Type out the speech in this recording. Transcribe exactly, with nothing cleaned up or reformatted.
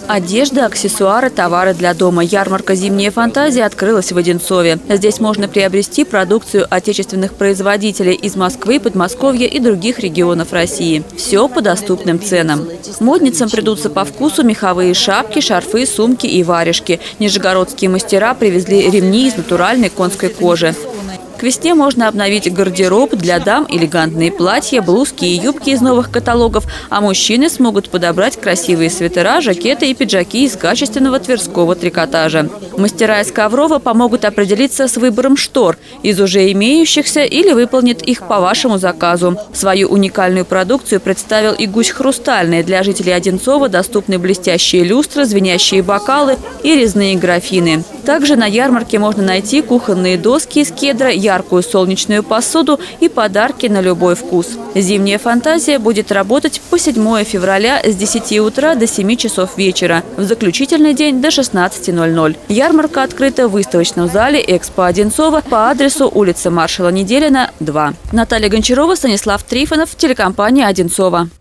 Одежда, аксессуары, товары для дома. Ярмарка «Зимняя фантазия» открылась в Одинцове. Здесь можно приобрести продукцию отечественных производителей из Москвы, Подмосковья и других регионов России. Все по доступным ценам. Модницам придутся по вкусу меховые шапки, шарфы, сумки и варежки. Нижегородские мастера привезли ремни из натуральной конской кожи. К весне можно обновить гардероб, для дам элегантные платья, блузки и юбки из новых каталогов, а мужчины смогут подобрать красивые свитера, жакеты и пиджаки из качественного тверского трикотажа. Мастера из Коврова помогут определиться с выбором штор из уже имеющихся или выполнит их по вашему заказу. Свою уникальную продукцию представил и гусь хрустальный. Для жителей Одинцова доступны блестящие люстры, звенящие бокалы и резные графины. Также на ярмарке можно найти кухонные доски из кедра, яркую солнечную посуду и подарки на любой вкус. «Зимняя фантазия» будет работать по седьмое февраля с десяти утра до семи часов вечера, в заключительный день до шестнадцати ноль-ноль. Ярмарка открыта в выставочном зале «Экспо Одинцова» по адресу улица маршала Неделина, два. Наталья Гончарова, Станислав Трифонов, телекомпания «Одинцова».